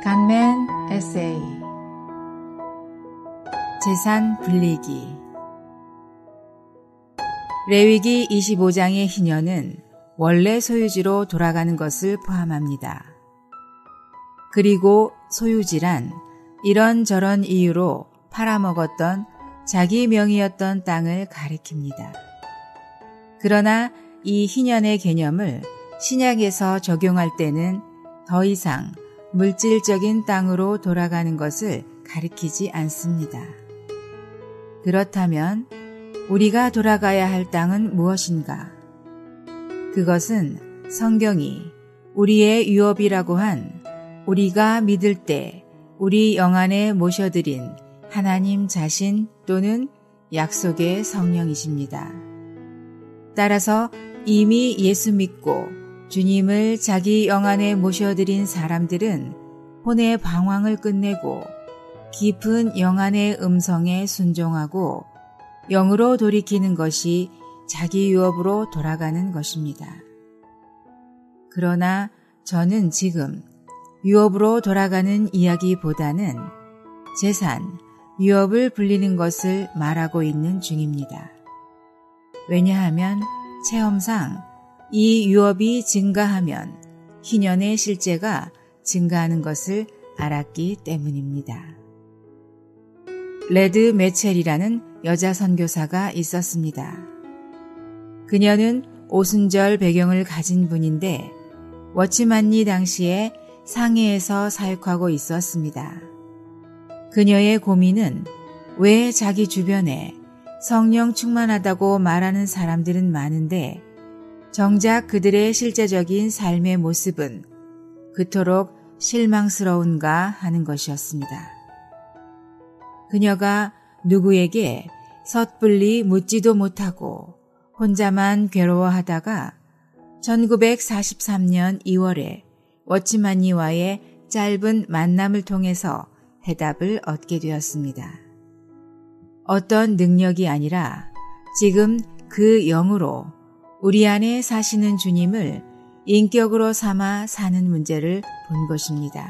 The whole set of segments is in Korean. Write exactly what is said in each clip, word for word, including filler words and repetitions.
간멘 에세이 재산 분리기. 레위기 이십오 장의 희년은 원래 소유지로 돌아가는 것을 포함합니다. 그리고 소유지란 이런저런 이유로 팔아먹었던 자기 명의였던 땅을 가리킵니다. 그러나 이 희년의 개념을 신약에서 적용할 때는 더 이상 물질적인 땅으로 돌아가는 것을 가리키지 않습니다. 그렇다면 우리가 돌아가야 할 땅은 무엇인가? 그것은 성경이 우리의 유업이라고 한 우리가 믿을 때 우리 영안에 모셔드린 하나님 자신 또는 약속의 성령이십니다. 따라서 이미 예수 믿고 주님을 자기 영안에 모셔드린 사람들은 혼의 방황을 끝내고 깊은 영안의 음성에 순종하고 영으로 돌이키는 것이 자기 유업으로 돌아가는 것입니다. 그러나 저는 지금 유업으로 돌아가는 이야기보다는 재산, 유업을 불리는 것을 말하고 있는 중입니다. 왜냐하면 체험상 이 유업이 증가하면 희년의 실제가 증가하는 것을 알았기 때문입니다. 레드 매첼이라는 여자 선교사가 있었습니다. 그녀는 오순절 배경을 가진 분인데 워치만리 당시에 상해에서 사역하고 있었습니다. 그녀의 고민은 왜 자기 주변에 성령 충만하다고 말하는 사람들은 많은데 정작 그들의 실제적인 삶의 모습은 그토록 실망스러운가 하는 것이었습니다. 그녀가 누구에게 섣불리 묻지도 못하고 혼자만 괴로워하다가 천구백사십삼 년 이월에 워치만리와의 짧은 만남을 통해서 해답을 얻게 되었습니다. 어떤 능력이 아니라 지금 그 영으로 우리 안에 사시는 주님을 인격으로 삼아 사는 문제를 본 것입니다.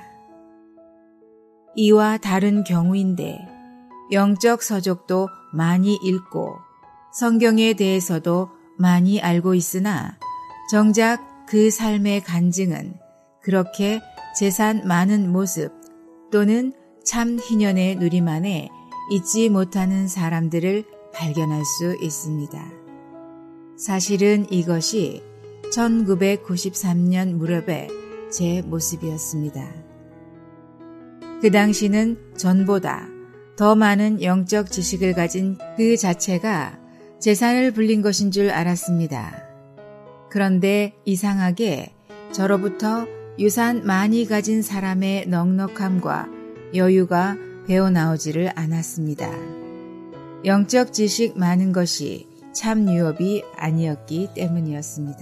이와 다른 경우인데 영적 서적도 많이 읽고 성경에 대해서도 많이 알고 있으나 정작 그 삶의 간증은 그렇게 재산 많은 모습 또는 참 희년의 누리만에 잊지 못하는 사람들을 발견할 수 있습니다. 사실은 이것이 천구백구십삼 년 무렵의 제 모습이었습니다. 그 당시는 전보다 더 많은 영적 지식을 가진 그 자체가 재산을 불린 것인 줄 알았습니다. 그런데 이상하게 저로부터 유산 많이 가진 사람의 넉넉함과 여유가 배어나오지를 않았습니다. 영적 지식 많은 것이 참 유업이 아니었기 때문이었습니다.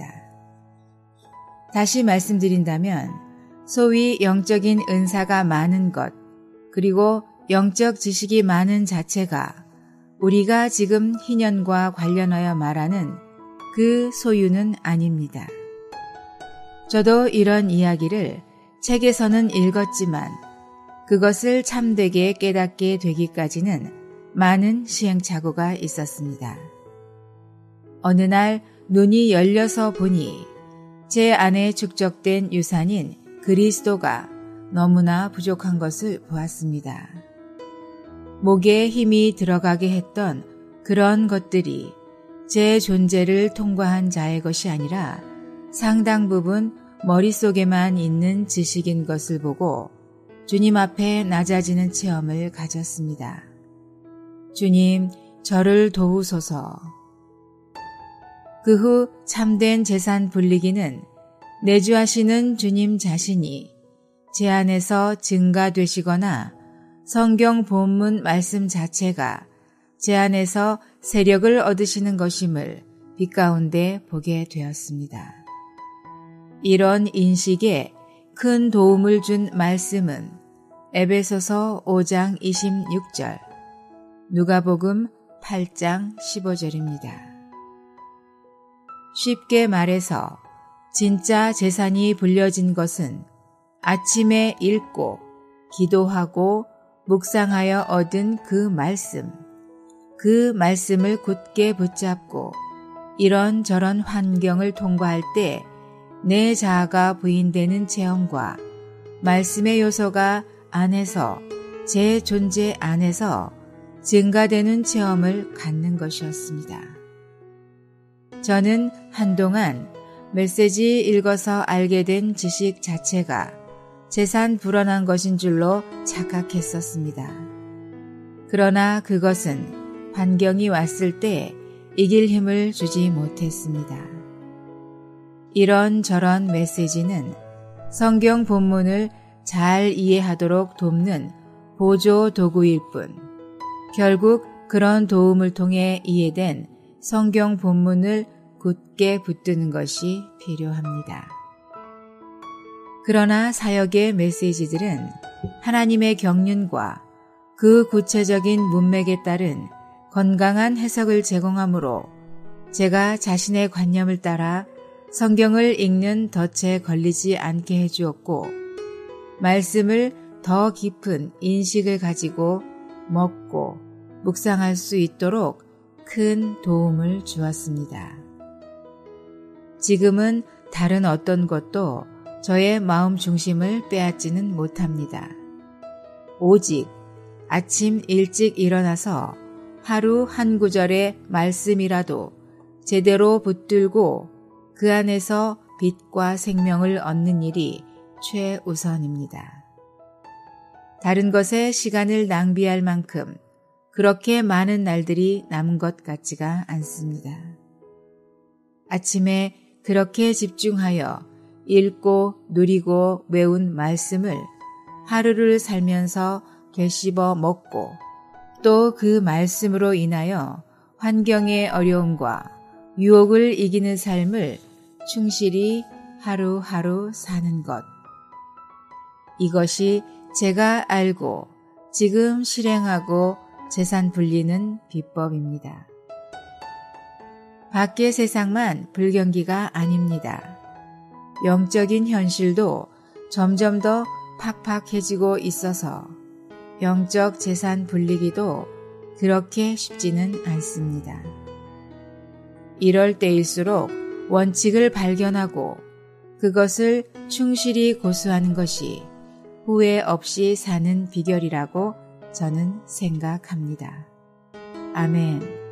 다시 말씀드린다면 소위 영적인 은사가 많은 것 그리고 영적 지식이 많은 자체가 우리가 지금 희년과 관련하여 말하는 그 소유는 아닙니다. 저도 이런 이야기를 책에서는 읽었지만 그것을 참되게 깨닫게 되기까지는 많은 시행착오가 있었습니다. 어느 날 눈이 열려서 보니 제 안에 축적된 유산인 그리스도가 너무나 부족한 것을 보았습니다. 목에 힘이 들어가게 했던 그런 것들이 제 존재를 통과한 자의 것이 아니라 상당 부분 머릿속에만 있는 지식인 것을 보고 주님 앞에 낮아지는 체험을 가졌습니다. 주님, 저를 도우소서. 그 후 참된 재산 분리기는 내주하시는 주님 자신이 제 안에서 증가되시거나 성경 본문 말씀 자체가 제 안에서 세력을 얻으시는 것임을 빛 가운데 보게 되었습니다. 이런 인식에 큰 도움을 준 말씀은 에베소서 오 장 이십육 절, 누가복음 팔 장 십오 절입니다. 쉽게 말해서 진짜 재산이 불려진 것은 아침에 읽고 기도하고 묵상하여 얻은 그 말씀, 그 말씀을 굳게 붙잡고 이런저런 환경을 통과할 때 내 자아가 부인되는 체험과 말씀의 요소가 안에서 제 존재 안에서 증가되는 체험을 갖는 것이었습니다. 저는 한동안 메시지 읽어서 알게 된 지식 자체가 재산 불어난 것인 줄로 착각했었습니다. 그러나 그것은 환경이 왔을 때 이길 힘을 주지 못했습니다. 이런저런 메시지는 성경 본문을 잘 이해하도록 돕는 보조 도구일 뿐, 결국 그런 도움을 통해 이해된 성경 본문을 굳게 붙드는 것이 필요합니다. 그러나 사역의 메시지들은 하나님의 경륜과 그 구체적인 문맥에 따른 건강한 해석을 제공하므로 제가 자신의 관념을 따라 성경을 읽는 덫에 걸리지 않게 해주었고, 말씀을 더 깊은 인식을 가지고 먹고 묵상할 수 있도록 큰 도움을 주었습니다. 지금은 다른 어떤 것도 저의 마음 중심을 빼앗지는 못합니다. 오직 아침 일찍 일어나서 하루 한 구절의 말씀이라도 제대로 붙들고 그 안에서 빛과 생명을 얻는 일이 최우선입니다. 다른 것에 시간을 낭비할 만큼 그렇게 많은 날들이 남은 것 같지가 않습니다. 아침에 그렇게 집중하여 읽고 누리고 외운 말씀을 하루를 살면서 되씹어 먹고 또 그 말씀으로 인하여 환경의 어려움과 유혹을 이기는 삶을 충실히 하루하루 사는 것. 이것이 제가 알고 지금 실행하고 재산 불리는 비법입니다. 밖의 세상만 불경기가 아닙니다. 영적인 현실도 점점 더 팍팍해지고 있어서 영적 재산 불리기도 그렇게 쉽지는 않습니다. 이럴 때일수록 원칙을 발견하고 그것을 충실히 고수하는 것이 후회 없이 사는 비결이라고 저는 생각합니다. 아멘.